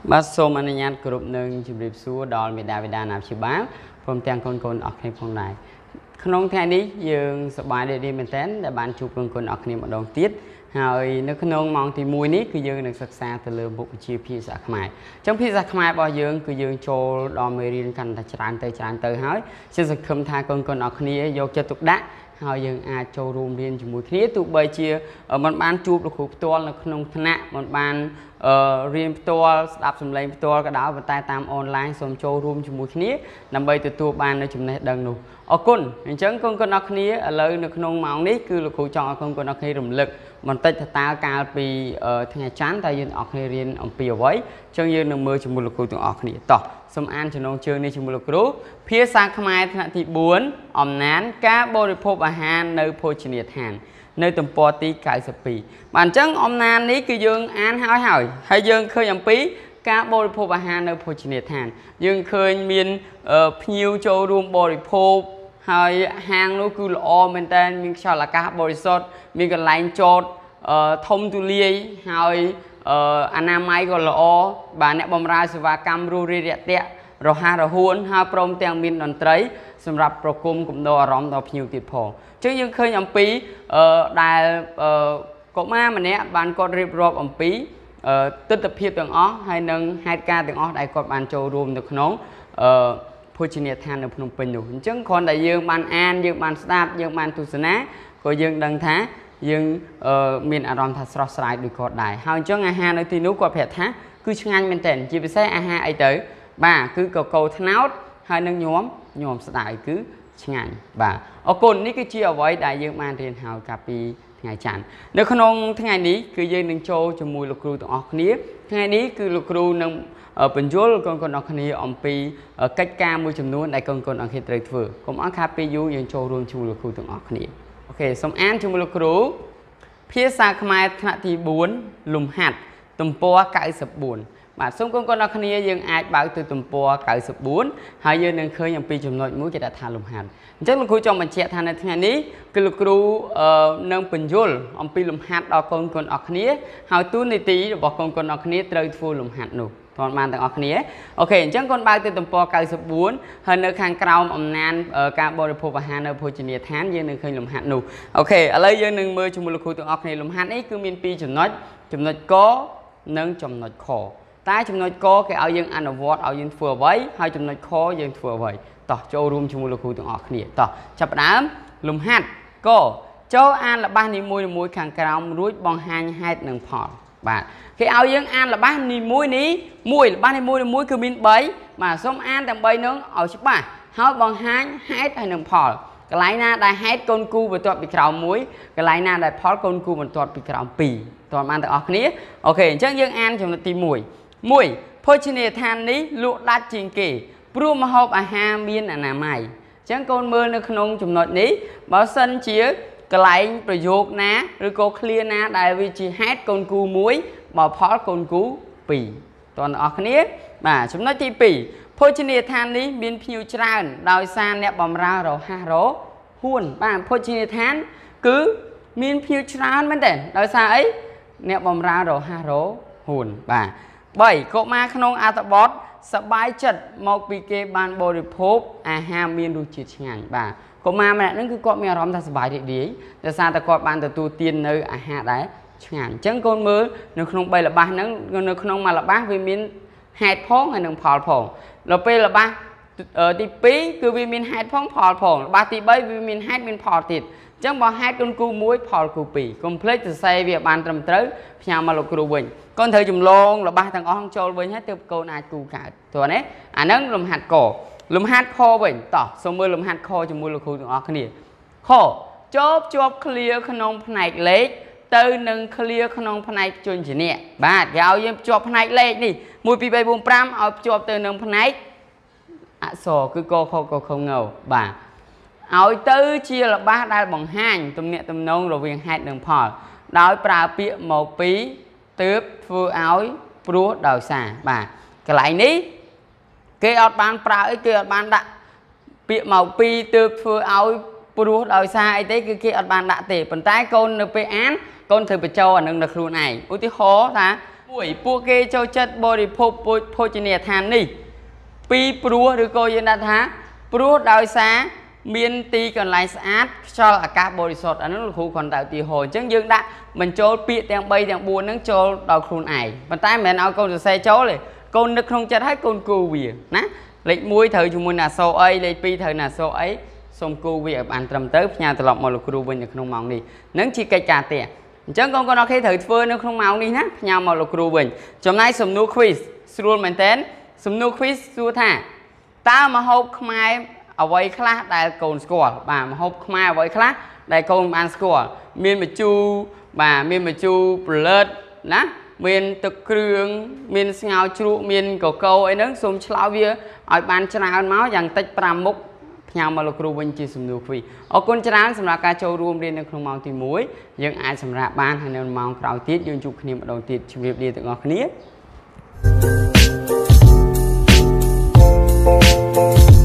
បាទសូមអនុញ្ញាតគ្រប់នឹងជម្រាបសួរដល់មេដាបេដាណាព្យាបាលព្រមទាំងកូនៗអស់គ្នាផងដែរក្នុងថ្ងៃនេះយើងសប្បាយរីករាយមែនទែនដែលបានជួបកូនៗអស់គ្នាម្ដងទៀតហើយនៅក្នុងម៉ោងទី1នេះគឺយើងនឹងសិក្សាទៅលើមុខវិជ្ជាភាសាខ្មែរអញ្ចឹងភាសាខ្មែររបស់យើងគឺយើងចូលដល់មេរៀនកាន់តែច្រើនទៅហើយជាសង្ឃឹមថាកូនៗអស់គ្នាយកចិត្តទុកដាក់ហើយយើងអាចចូលរួមរៀនជាមួយគ្នាទោះបីជាមិនបានជួបលោកគ្រូផ្ទាល់នៅក្នុងថ្នាក់មិនបានរៀនផ្ទាល់ស្ដាប់សំឡេងផ្ទាល់ក៏ដោយប៉ុន្តែតាមអនឡាញសូមចូលរួមជាមួយគ្នាដើម្បីទទួលបាននូវចំណេះដឹងនោះអរគុណអញ្ចឹងកូនៗអស់គ្នាឥឡូវនៅក្នុងម៉ោងនេះគឺលោកគ្រូចង់ឲ្យកូនៗអស់គ្នារំលឹកបន្តិចតើកាលពីថ្ងៃច័ន្ទតើយើងអស់គ្នារៀនអំពីអ្វីអញ្ចឹងយើងនឹងមើលជាមួយលោកគ្រូទាំងអស់គ្នាតោះសូមអានចំណងជើងនេះជាមួយលោកគ្រូភាសាខ្មែរថ្នាក់ទី4អំណានការបរិភោគអាហារនៅភោជនីយដ្ឋាននៅទំព័រទី92បាទអញ្ចឹងអំណាននេះគឺយើងអានហើយយើងឃើញអំពីការបរិភោគអាហារនៅភោជនីយដ្ឋានយើងឃើញមានភ្ញៀវចូលរួមបរិភោគហើយហាងនោះគឺល្អមែនតើមានខ្យល់អាកាសបរិសុទ្ធមានកន្លែងចតធំទូលាយហើយអនាម័យក៏ល្អបាទអ្នកបម្រើសេវាកម្មរស់រាយរាក់ទាក់រហ័សរហួនហើយព្រមទាំងមានតន្ត្រីសម្រាប់ប្រគំកំដរអារម្មណ៍ដល់ភ្ញៀវទៀតផងអញ្ចឹងយើងឃើញអំពីដែលកុមារម្នាក់បានគាត់រៀបរាប់អំពីទិដ្ឋភាពទាំងអស់ហើយនឹងហេតុការណ៍ទាំងអស់ដែលគាត់បានចូលរួមនៅក្នុងភោជនីយដ្ឋាននៅភ្នំពេញនោះអញ្ចឹងគ្រាន់តែយើងបានអានយើងបានស្ដាប់យើងបានទស្សនាក៏យើងដឹងថាយើងមានអារម្មណ៍ថាស្រស់ស្រាយដូចគាត់ដែរហើយអញ្ចឹងអាហារនៅទីនោះគាត់ប្រាប់ថាគឺឆ្ងាញ់មែនទែនជាពិសេសអាហារអីទៅបាទគឺកកូរត្នោតហើយនឹងញោមស្ដាយគឺឆ្ងាញ់បាទអរគុណនេះគឺជាអ្វីដែលយើងបានរៀនហើយកាលពីថ្ងៃច័ន្ទនៅក្នុងថ្ងៃនេះគឺយើងនឹងចូលជាមួយលោកគ្រូទាំងអស់គ្នាថ្ងៃនេះគឺលោកគ្រូនឹងបញ្យល់កូនៗអស់គ្នាអំពីកិច្ចការមួយចំនួនដែលកូនៗអស់គ្នាត្រូវធ្វើកុំអស់ខាតពេលយូរយើងចូលរួមជាមួយលោកគ្រូទាំងអស់គ្នាអូខេសូមអានជាមួយលោកគ្រូភាសាខ្មែរថ្នាក់ទី4លំហាត់ទំព័រ94បាទសូមកូនៗអស់គ្នាយើងអាចបើកទៅទំព័រ94ហើយយើងនឹងឃើញអំពីចំណុចមួយគេថាលំហាត់អញ្ចឹងលោកគ្រូចង់បញ្ជាក់ថានៅថ្ងៃនេះគឺលោកគ្រូនឹងបញ្យល់អំពីលំហាត់ដល់កូនៗអស់គ្នាហើយទូនីតិរបស់កូនៗអស់គ្នាត្រូវធ្វើលំហាត់នោះគាត់បានទាំងអស់គ្នាអូខេអញ្ចឹងកូនបើកទៅទំព័រ94ហើយនៅខាងក្រោមអំណានការបរិភោគអាហារនៅភោជនីយដ្ឋានយើងនឹងឃើញលំហាត់នោះអូខេឥឡូវយើងនឹងមើលជាមួយលោកគ្រូទាំងអស់គ្នាលំហាត់នេះគឺមាន2ចំណុចកនិងចំណុចខតែចំណុចកគេឲ្យយើងអនុវត្តឲ្យយើងធ្វើអ្វីហើយចំណុចខយើងធ្វើអ្វីតោះចូលរួមជាមួយលោកគ្រូទាំងអស់គ្នាតោះចាប់ផ្ដើមលំហាត់កចូលអានល្បះនីមួយខាងក្រោមរួចបង្ហាញហេតុនិងផលបាទគេឲ្យយើងអានល្បះនីមួយនេះល្បះនីមួយគឺមាន3បាទសូមអានទាំង3នោះឲ្យច្បាស់ហើយបង្ហាញហេតុហើយនិងផលកន្លែងណាដែលហេតុកូនគូបន្ទាប់ពីក្រោម1កន្លែងណាដែលផលកូនគូបន្ទាប់ពីក្រោម2តើបានទាំងអស់គ្នាអូខេអញ្ចឹងយើងអានចំណុចទី1ភោជនីយដ្ឋាននេះលក់ដាច់ជាងគេព្រោះម្ហូបអាហារមានអនាម័យអញ្ចឹងកូនមើលនៅក្នុងចំណុចនេះបើសិនជាកន្លែងប្រយោគណាឬក៏ឃ្លាណាដែលវាជាហេតុកូនគូ1បើផលកូនគូ2តើអ្នកនរគ្នាបាទចំណុចទី2ភោជនីយដ្ឋាននេះមានភ្ញៀវច្រើនដោយសារអ្នកបម្រើរហ័សរហួនបាទភោជនីយដ្ឋានគឺមានភ្ញៀវច្រើនមែនទេដោយសារអីអ្នកបម្រើរហ័សរហួនបាទ3កុមារក្នុងអត្ថបទសប្បាយចិត្តមកពីគេបានបរិភោគអាហារមានរសជាតិឆ្ងាញ់បាទកុមារម្នាក់ហ្នឹងគឺគាត់មានអារម្មណ៍ថាសប្បាយរីករាយដោយសារតែគាត់បានទទួលទាននៅអាហារដែលឆ្ងាញ់អញ្ចឹងកូនមើលនៅក្នុង3ល្បះហ្នឹងនៅក្នុងមួយល្បះវាមានហេតុផងហើយនិងផលផងដល់ពេលល្បះទី2គឺវាមានហេតុផងផលផងល្បះទី3វាមានហេតុមានផលទៀតអញ្ចឹងបើហេតុកូនគូ1ផលគូ2កុំភ្លេចសរសេរវាបានត្រឹមត្រូវផ្ញើមកលោកគ្រូវិញកូនត្រូវចម្លងល្បះទាំងអស់ចូលវិញហើយទើបកូនអាចគូកើតព្រោះណាអាហ្នឹងលំហាត់កលំហាត់ខវិញតោះសូមមើលលំហាត់ខជាមួយលោកគ្រូទាំងអស់គ្នាខចូលភ្ជាប់ឃ្លាក្នុងផ្នែកលេខទៅនឹងឃ្លាក្នុងផ្នែកជញ្ជាក់បាទគេឲ្យយើងភ្ជាប់ផ្នែកលេខនេះ1 2 3 4 5ឲ្យភ្ជាប់ទៅនឹងផ្នែកអក្សរគឺកខកខងបាទឲ្យទៅជាល្បះដែលបង្ហាញទំនាក់ទំនងរវាងហេតុនិងផលដោយប្រើពាក្យមកពីទើបធ្វើឲ្យព្រោះដោយសារបាទកន្លែងនេះគេអត់បានប្រើអីគេអត់បានដាក់ពាក្យមកពីទើបធ្វើឲ្យព្រោះដោយសារអីទេគឺគេអត់បានដាក់ទេប៉ុន្តែកូននៅពេលអានកូនត្រូវបញ្ចូលអានឹងនៅខ្លួនឯងឧទាហរណ៍ថា buổiពួកគេចូលចិត្តបរិភោគភោជនីយដ្ឋាននេះពីព្រោះឬក៏យើងដាក់ថាព្រោះដោយសារមានទីកន្លែងស្អាតខ្យល់អាកាសបរិសុទ្ធអានោះលោកគ្រូគាត់តែឧទាហរណ៍អញ្ចឹងយើងដាក់បញ្ចូលពាក្យទាំង3ទាំង4ហ្នឹងចូលដល់ខ្លួនឯងប៉ុន្តែមិនមែនឲ្យកូនសរសេរចូលទេកូននឹកក្នុងចិត្តឲ្យកូនគូវាណាលេខ1ត្រូវជាមួយនឹងអក្សរអីលេខ2ត្រូវនឹងអក្សរអីសូមគូវាឲ្យបានត្រឹមត្រូវផ្ញើត្រឡប់មកលោកគ្រូវិញនៅក្នុងម៉ោងនេះនឹងជាកិច្ចការផ្ទះអញ្ចឹងកូនអរគុណត្រូវធ្វើនៅក្នុងម៉ោងនេះណាផ្ញើមកលោកគ្រូវិញចំណែកសំណួរ quiz ស្រួលមែនតើសំណួរ quiz សួរថាតើម្ហូបខ្មែរអ្វីខ្លះដែលកូនស្គាល់បាទម្ហូបខ្មែរអ្វីខ្លះដែលកូនបានស្គាល់មានម្ជូរបាទមានម្ជូរផលិតណាមានទឹកគ្រឿងមានស្ងោរជ្រក់មានកកូអីហ្នឹងសូមឆ្លើយវាឲ្យបានច្រើនមកយ៉ាងតិច5មុខផ្ញើមកលោកគ្រូវិញជាសំណួរ quiz អរគុណច្រើនសម្រាប់ការចូលរួមរៀននៅក្នុងម៉ោងទី1យើងអាចសម្រាប់បានហើយនៅម៉ោងក្រោយទៀតយើងជួបគ្នាម្ដងទៀតជម្រាបលាទាំងអស់គ្នា